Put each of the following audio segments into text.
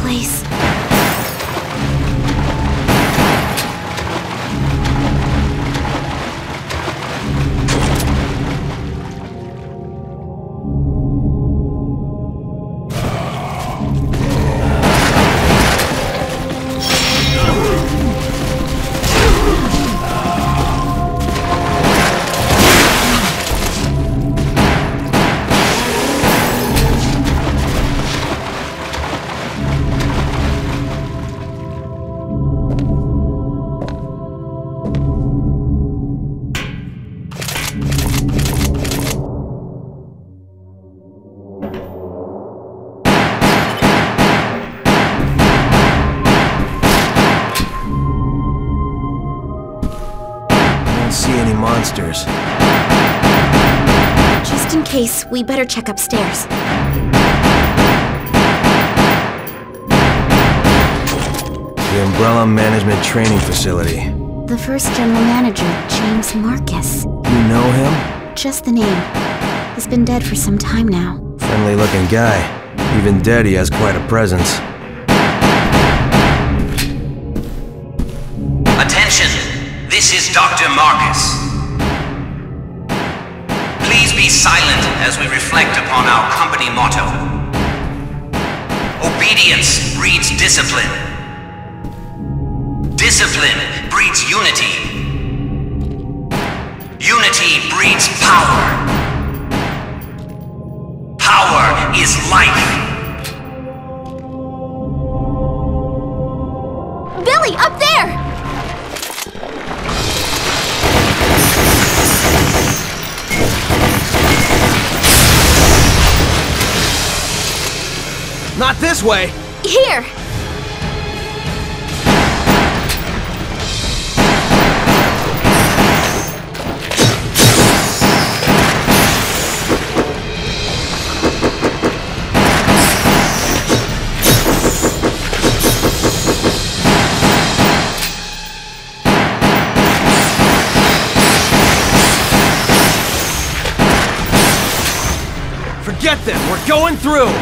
place. Monsters. Just in case, we better check upstairs. The Umbrella Management Training Facility. The first general manager, James Marcus. You know him? Just the name. He's been dead for some time now. Friendly looking guy. Even dead, he has quite a presence. Attention! This is Dr. Marcus. Please be silent as we reflect upon our company motto. Obedience breeds discipline. Discipline breeds unity. Unity breeds power. Power is life. Billy, up there! Not this way! Here! Forget them! We're going through!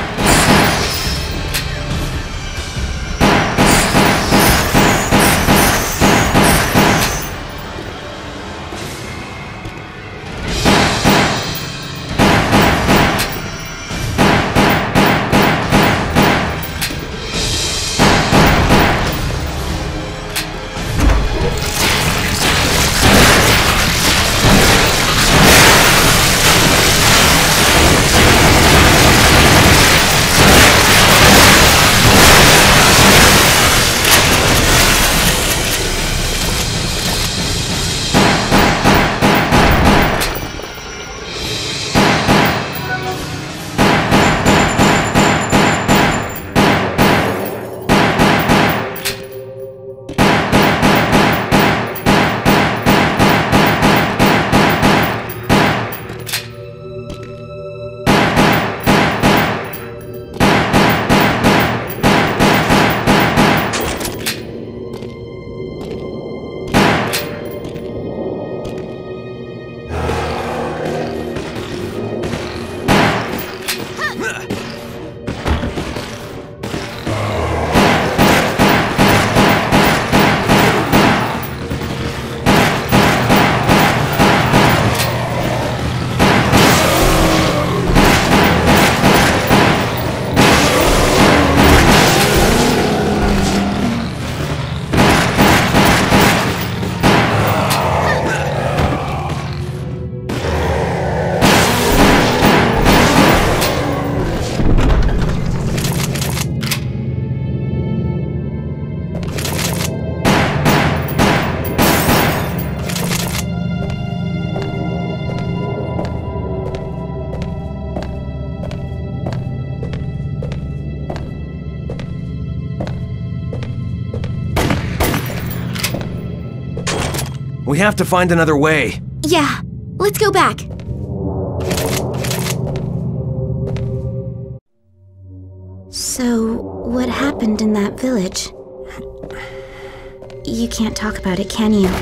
We have to find another way. Yeah, let's go back. So, what happened in that village? You can't talk about it, can you?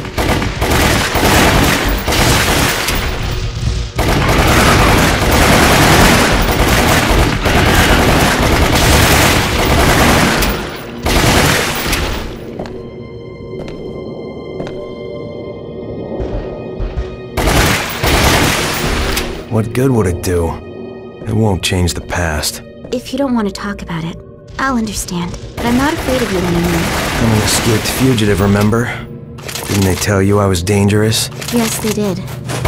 What good would it do? It won't change the past. If you don't want to talk about it, I'll understand. But I'm not afraid of you anymore. I'm an escaped fugitive, remember? Didn't they tell you I was dangerous? Yes, they did.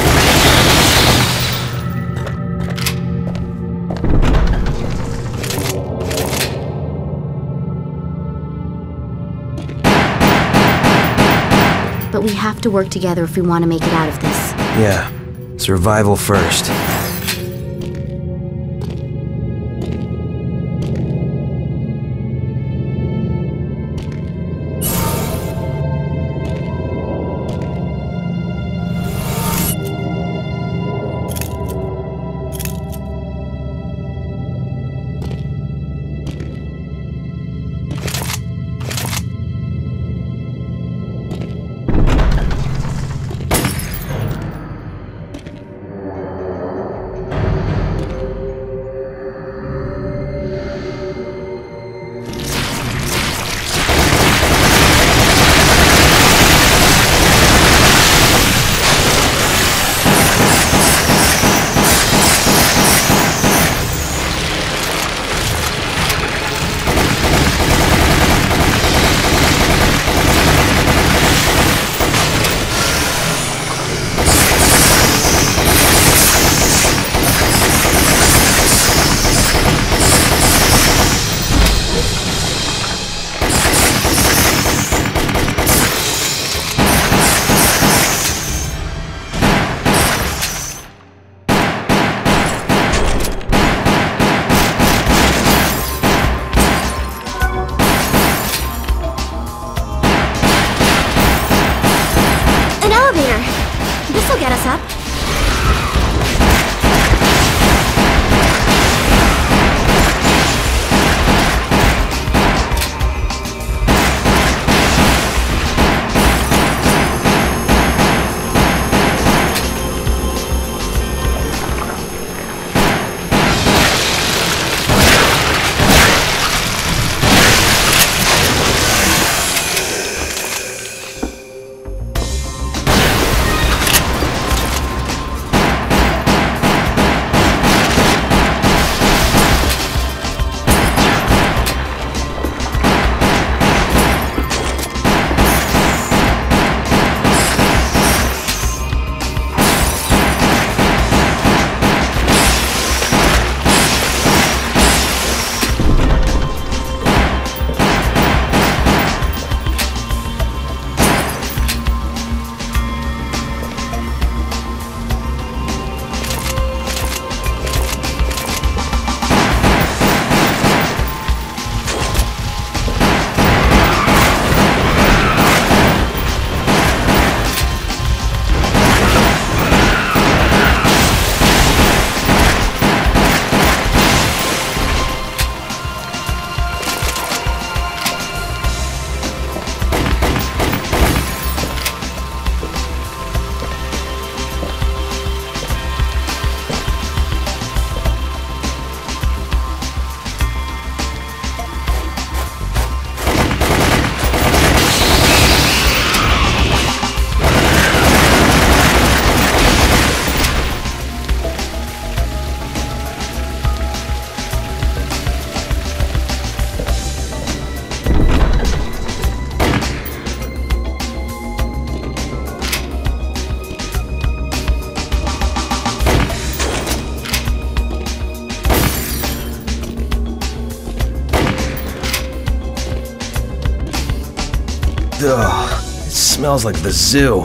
But we have to work together if we want to make it out of this. Yeah. Survival first. This'll get us up. Ugh, it smells like the zoo.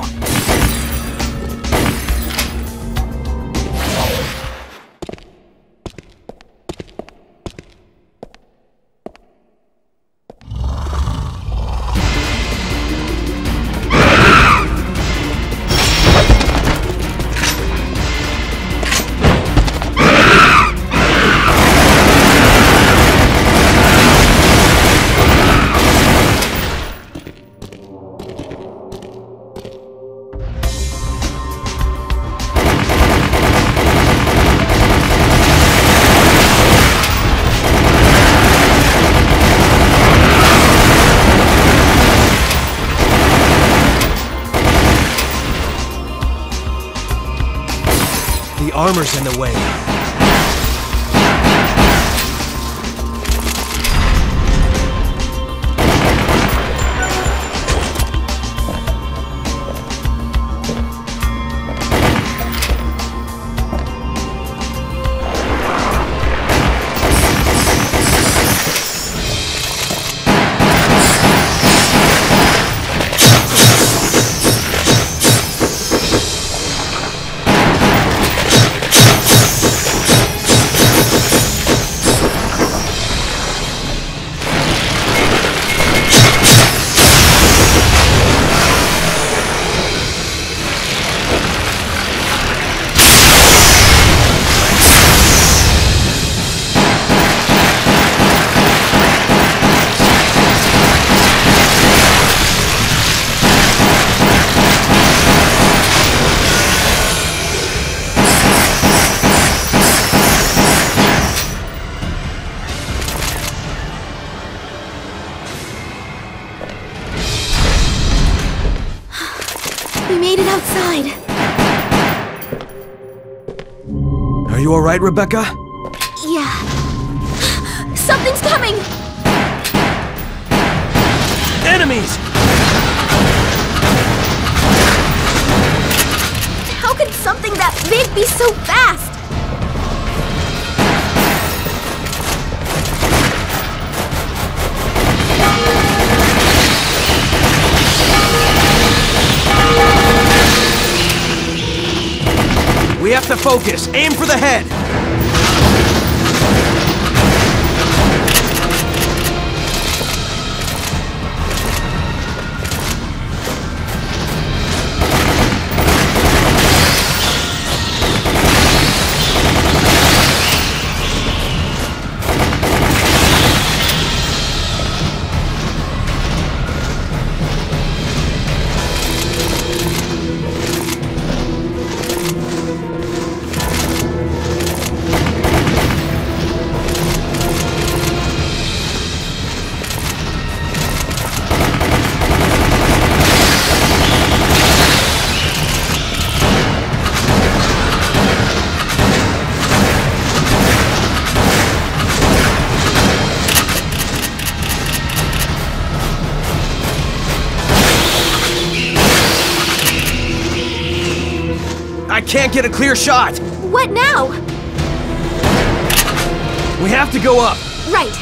armor's in the way. We made it outside. Are you alright, Rebecca? Yeah. Something's coming! Enemies! How could something that big be so fast? We have to focus. Aim for the head. I can't get a clear shot! What now? We have to go up! Right.